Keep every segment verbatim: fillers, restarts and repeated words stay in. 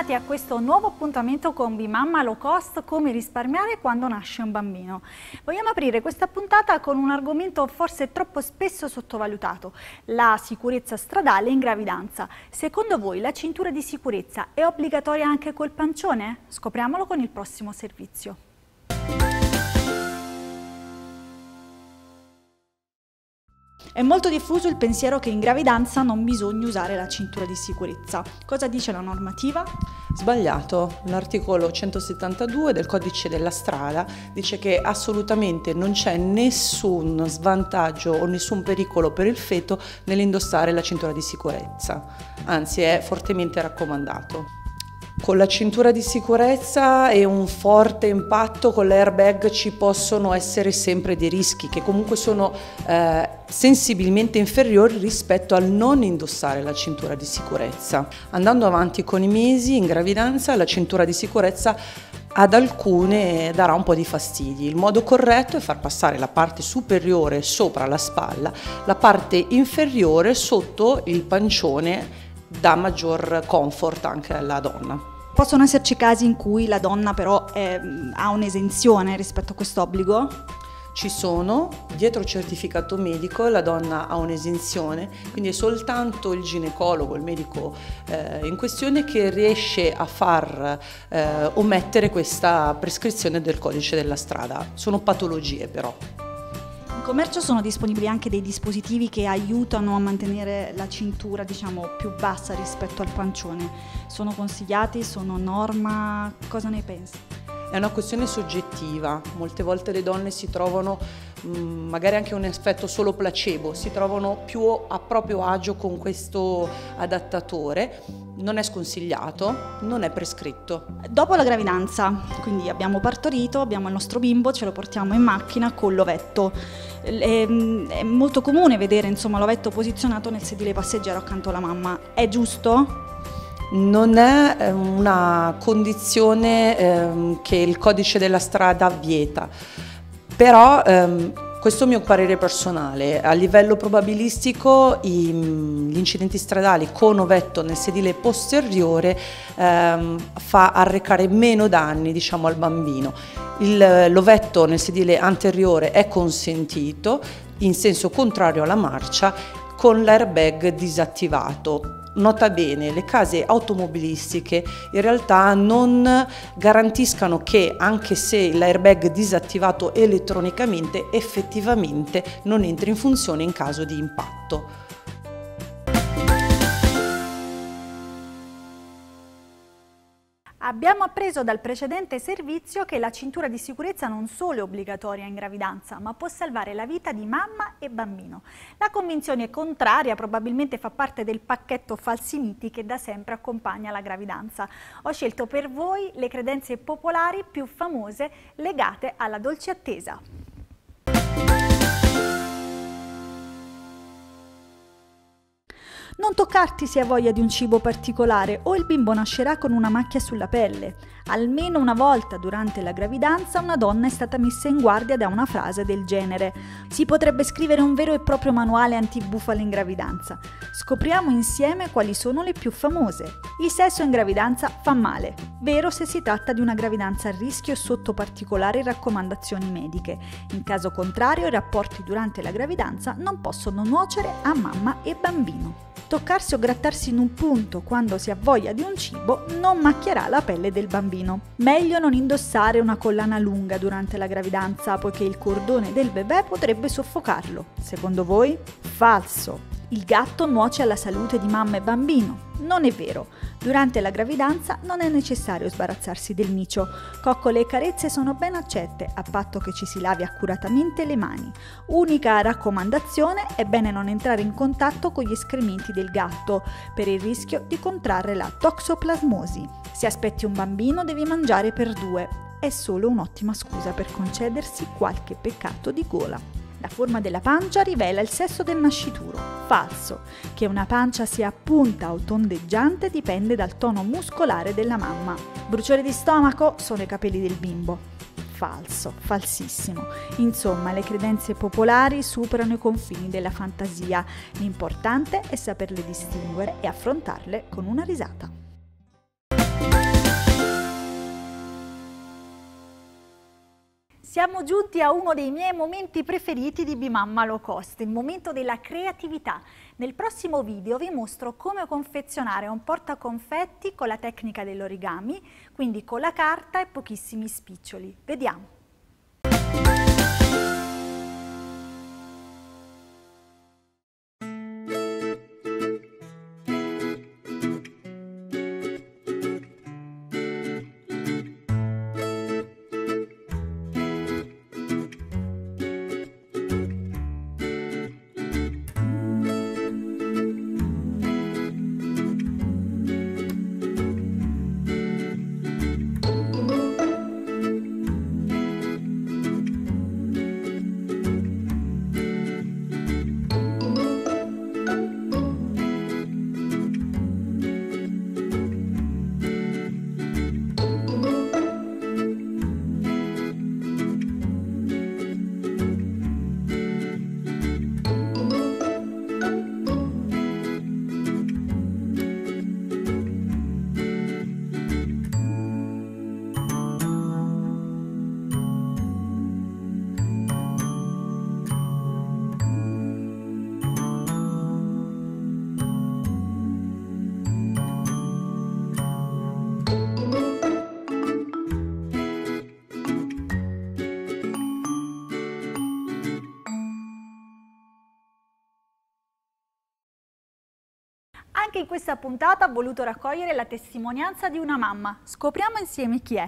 Bentornati a questo nuovo appuntamento con Bimamma Low Cost, come risparmiare quando nasce un bambino. Vogliamo aprire questa puntata con un argomento forse troppo spesso sottovalutato, la sicurezza stradale in gravidanza. Secondo voi la cintura di sicurezza è obbligatoria anche col pancione? Scopriamolo con il prossimo servizio. È molto diffuso il pensiero che in gravidanza non bisogna usare la cintura di sicurezza. Cosa dice la normativa? Sbagliato. L'articolo centosettantadue del Codice della Strada dice che assolutamente non c'è nessun svantaggio o nessun pericolo per il feto nell'indossare la cintura di sicurezza, anzi è fortemente raccomandato. Con la cintura di sicurezza e un forte impatto con l'airbag ci possono essere sempre dei rischi che comunque sono eh, sensibilmente inferiori rispetto al non indossare la cintura di sicurezza. Andando avanti con i mesi in gravidanza, la cintura di sicurezza ad alcune darà un po' di fastidi. Il modo corretto è far passare la parte superiore sopra la spalla, la parte inferiore sotto il pancione, dà maggior comfort anche alla donna. Possono esserci casi in cui la donna però è, ha un'esenzione rispetto a questo obbligo? Ci sono, dietro certificato medico la donna ha un'esenzione, quindi è soltanto il ginecologo, il medico eh, in questione che riesce a far eh, omettere questa prescrizione del Codice della Strada. Sono patologie però. In commercio sono disponibili anche dei dispositivi che aiutano a mantenere la cintura, diciamo, più bassa rispetto al pancione. Sono consigliati? Sono norma? Cosa ne pensi? È una questione soggettiva, molte volte le donne si trovano, mh, magari anche un effetto solo placebo, si trovano più a proprio agio con questo adattatore, non è sconsigliato, non è prescritto. Dopo la gravidanza, quindi abbiamo partorito, abbiamo il nostro bimbo, ce lo portiamo in macchina con l'ovetto. È, è molto comune vedere insomma l'ovetto posizionato nel sedile passeggero accanto alla mamma, è giusto? Non è una condizione ehm, che il Codice della Strada vieta, però ehm, questo è il mio parere personale. A livello probabilistico i, gli incidenti stradali con ovetto nel sedile posteriore ehm, fa arrecare meno danni, diciamo, al bambino. L'ovetto nel sedile anteriore è consentito in senso contrario alla marcia con l'airbag disattivato. Nota bene, le case automobilistiche in realtà non garantiscono che, anche se l'airbag è disattivato elettronicamente, effettivamente non entri in funzione in caso di impatto. Abbiamo appreso dal precedente servizio che la cintura di sicurezza non solo è obbligatoria in gravidanza, ma può salvare la vita di mamma e bambino. La convinzione contraria probabilmente fa parte del pacchetto falsi miti che da sempre accompagna la gravidanza. Ho scelto per voi le credenze popolari più famose legate alla dolce attesa. Non toccarti se hai voglia di un cibo particolare o il bimbo nascerà con una macchia sulla pelle. Almeno una volta durante la gravidanza una donna è stata messa in guardia da una frase del genere. Si potrebbe scrivere un vero e proprio manuale antibufale in gravidanza. Scopriamo insieme quali sono le più famose. Il sesso in gravidanza fa male, vero se si tratta di una gravidanza a rischio sotto particolari raccomandazioni mediche. In caso contrario, i rapporti durante la gravidanza non possono nuocere a mamma e bambino. Toccarsi o grattarsi in un punto quando si ha voglia di un cibo non macchierà la pelle del bambino. Meglio non indossare una collana lunga durante la gravidanza, poiché il cordone del bebè potrebbe soffocarlo. Secondo voi? Falso! Il gatto nuoce alla salute di mamma e bambino. Non è vero. Durante la gravidanza non è necessario sbarazzarsi del micio. Coccole e carezze sono ben accette, a patto che ci si lavi accuratamente le mani. Unica raccomandazione: è bene non entrare in contatto con gli escrementi del gatto, per il rischio di contrarre la toxoplasmosi. Se aspetti un bambino devi mangiare per due. È solo un'ottima scusa per concedersi qualche peccato di gola. La forma della pancia rivela il sesso del nascituro. Falso. Che una pancia sia punta o tondeggiante dipende dal tono muscolare della mamma. Bruciore di stomaco sono i capelli del bimbo. Falso, falsissimo. Insomma, le credenze popolari superano i confini della fantasia. L'importante è saperle distinguere e affrontarle con una risata. Siamo giunti a uno dei miei momenti preferiti di Bimamma Low Cost, il momento della creatività. Nel prossimo video vi mostro come confezionare un portaconfetti con la tecnica dell'origami, quindi con la carta e pochissimi spiccioli. Vediamo! Anche in questa puntata ho voluto raccogliere la testimonianza di una mamma. Scopriamo insieme chi è.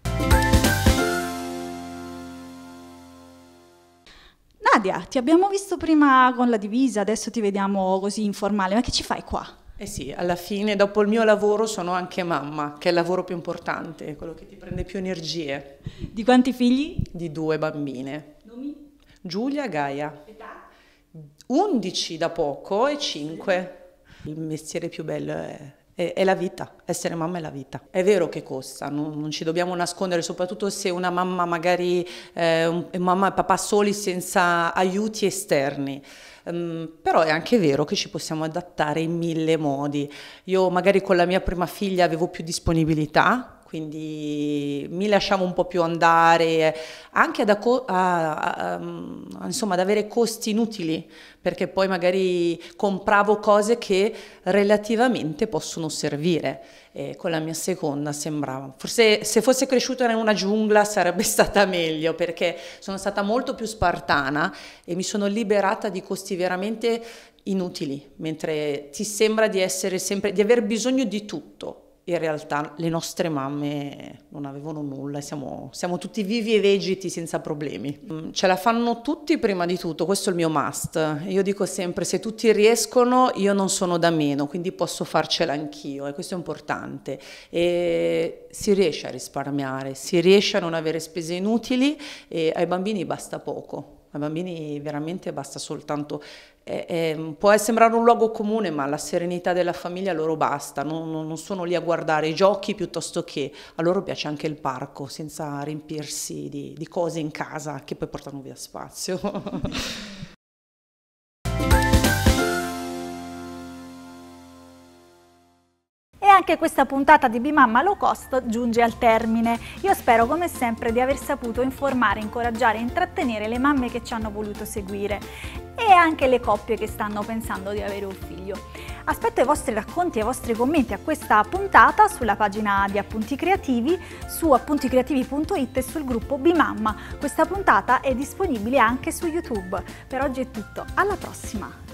Nadia, ti abbiamo visto prima con la divisa, adesso ti vediamo così informale, ma che ci fai qua? Eh sì, alla fine dopo il mio lavoro sono anche mamma, che è il lavoro più importante, quello che ti prende più energie. Di quanti figli? Di due bambine. Nomi? Giulia e Gaia. Età? undici da poco e cinque. Il mestiere più bello è, è, è la vita, essere mamma è la vita. È vero che costa, non, non ci dobbiamo nascondere, soprattutto se una mamma magari, eh, un, mamma e papà soli senza aiuti esterni. Um, però è anche vero che ci possiamo adattare in mille modi. Io magari con la mia prima figlia avevo più disponibilità, quindi mi lasciavo un po' più andare, anche ad, a, a, a, insomma, ad avere costi inutili, perché poi magari compravo cose che relativamente possono servire. E con la mia seconda sembrava, forse se fosse cresciuta in una giungla sarebbe stata meglio, perché sono stata molto più spartana e mi sono liberata di costi veramente inutili, mentre ti sembra di essere sempre, di aver bisogno di tutto. In realtà le nostre mamme non avevano nulla, siamo, siamo tutti vivi e vegeti senza problemi. Ce la fanno tutti prima di tutto, questo è il mio must. Io dico sempre, se tutti riescono io non sono da meno, quindi posso farcela anch'io e questo è importante. E si riesce a risparmiare, si riesce a non avere spese inutili e ai bambini basta poco. Ai bambini veramente basta soltanto, eh, eh, può sembrare un luogo comune, ma la serenità della famiglia a loro basta, non, non sono lì a guardare i giochi piuttosto che, a loro piace anche il parco, senza riempirsi di, di cose in casa che poi portano via spazio. Anche questa puntata di Bimamma Low Cost giunge al termine. Io spero come sempre di aver saputo informare, incoraggiare e intrattenere le mamme che ci hanno voluto seguire e anche le coppie che stanno pensando di avere un figlio. Aspetto i vostri racconti e i vostri commenti a questa puntata sulla pagina di Appunti Creativi, su appunti creativi punto it e sul gruppo Bimamma. Questa puntata è disponibile anche su YouTube. Per oggi è tutto, alla prossima!